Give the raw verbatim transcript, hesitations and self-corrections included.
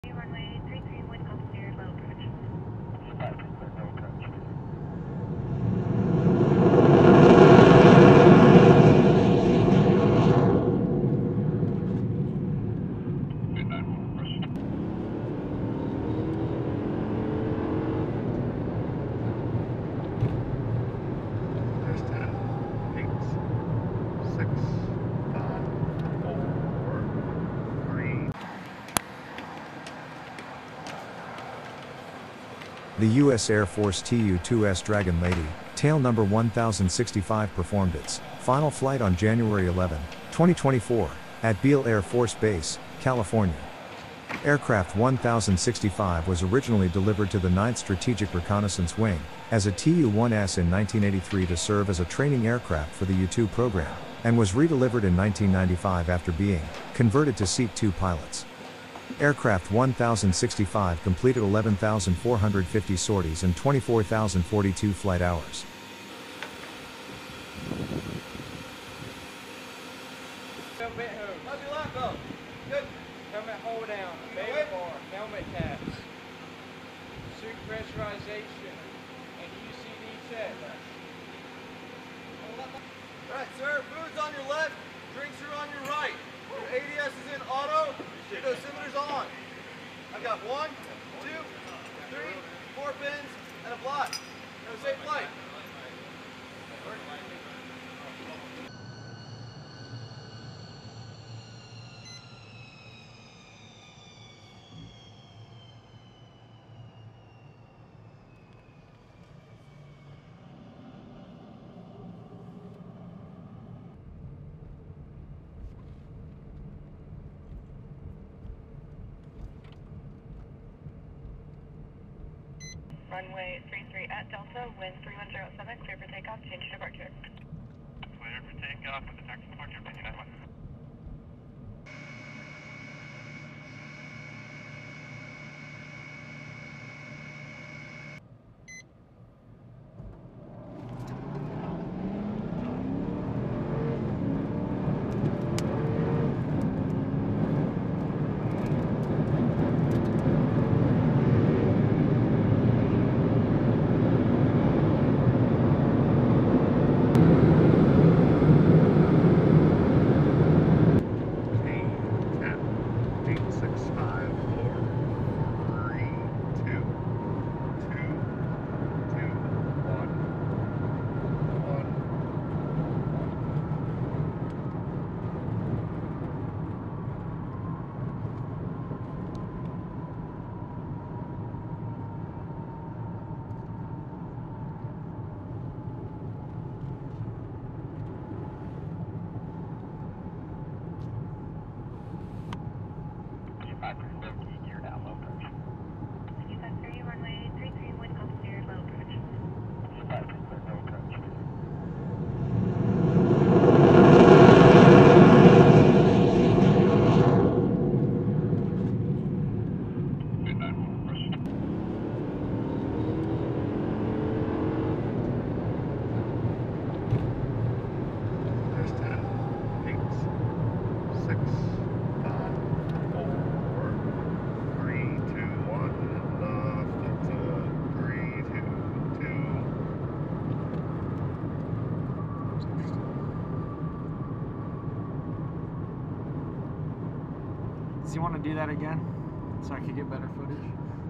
Runway three three, wind calm clear, low approach. Survive, clear, no approach. Good night, one approach. There's ten, eight, six, five, four, three. The U S Air Force T U two S Dragon Lady, tail number one thousand sixty-five performed its final flight on January eleventh, twenty twenty-four, at Beale Air Force Base, California. Aircraft one thousand sixty-five was originally delivered to the ninth Strategic Reconnaissance Wing, as a T U one S in nineteen eighty-three to serve as a training aircraft for the U two program, and was redelivered in nineteen ninety-five after being converted to seat two pilots. Aircraft one thousand sixty-five completed eleven thousand four hundred fifty sorties and twenty-four thousand forty-two flight hours. Helmet home. How's your lap up? Good. Helmet hold down. Baby bar. Helmet taps. Suit pressurization. And U C D check. Alright, sir. Food's on your left. Drinks are on your right. Your A D S is in auto. Your dosimeter's on. I've got one, two, three, four pins, and a block. Have a safe flight. Runway three three at Delta, wind three one zero seven, clear for takeoff, change to departure. Clear for takeoff with the taxi departure, fifty-nine one. Runway three three, wind calm clear, low approach. Survive, clear, no approach. Good night, one approach. There's ten, eight, six, five, four, three, two, one, left, Delta, three, two, two. Does he want to do that again? So I could get better footage?